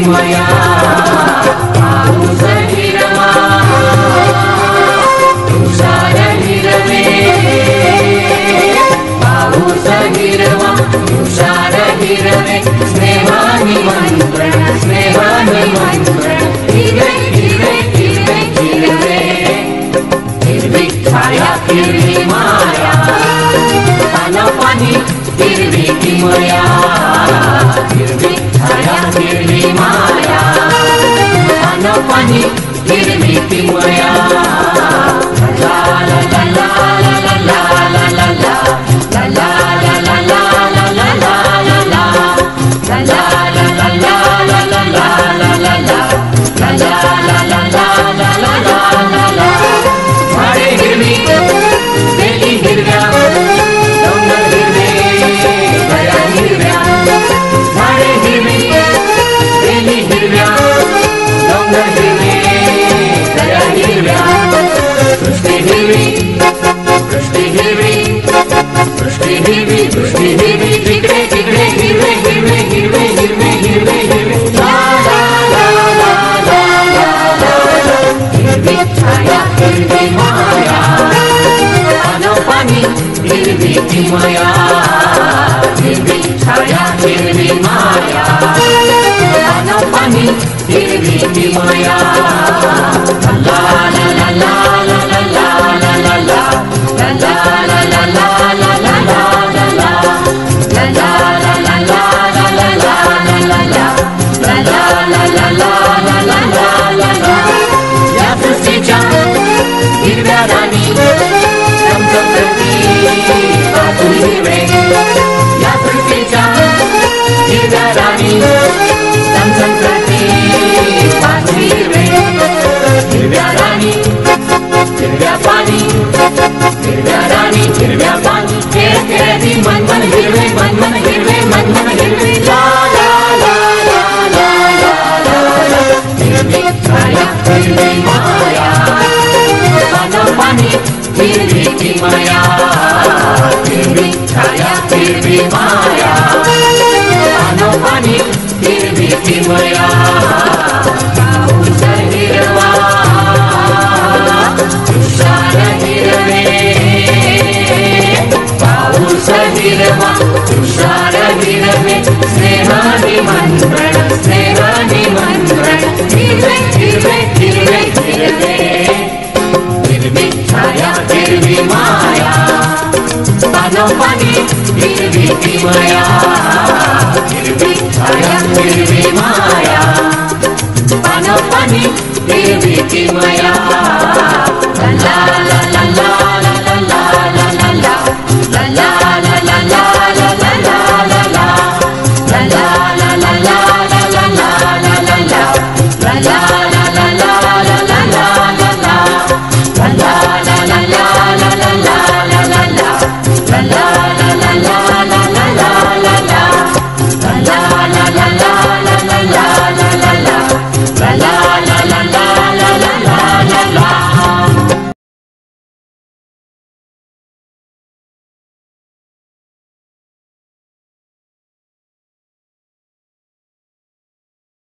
हिरविमया पाऊस हिरवा तुषार हिरवे पाऊस हिरवा तुषार हिरवे स्नेहानि मंत्रण हिरवे हिरवे हिरवे हिरवे हिरवी छाया हिरवी माया पानी हिरवी किमया हिरवी छाया हिरवी माया पानी हिरवी किमया ला ला ला ला ला ला ला ला ला ला ला ला ला ला ला ला झाडे हिरवी वेली हिरव्या डोंगर हिरवे दऱ्या हिरव्या झाडे हिरवी वेली हिरव्या डोंगर हिरवे दऱ्या हिरव्या सृष्टी हिरवी सृष्टी हिरवी सृष्टी हिरवी सृष्टी हिरवी तिकडे तिकडे हिरवे हिरवे हिरवे हिरवे हिरवे हिरवे ला ला ला ला ला ला ला हिरवी छाया हिरवी माया पानी हिरवी किमया हिरवी छाया हिरवी माया पानी हिरवी किमया ला ला ला ला ला ला ला ला ला ला ला ला ला ला हिरव्या राणी चमचमती पाचवी हिरवे या सृष्टीच्या हिरव्या राणी चमचमती पाचवी हिरवे हिरव्या राणी हिरव्या पाणी हिरव्या राणी हिरव्या पाणी खेळ खेळती मन मन हिरवे मन मन हिरवे मन मन हिरवे ला ला ला ला ला ला ला हिरवी छाया हिरवी माया पानी हिरवी किमया हिरवी छाया हिरवी माया पानी हिरवी किमया पाऊस हिरवा तुषार हिरवे पाऊस हिरवा तुषार हिरवे स्नेहानि मंत्रण हिरवे हिरवे हिरवे हिरवे हिरवी छाया हिरवी माया पानी हिरवी किमया हिरवी छाया हिरवी माया पानी हिरवी किमया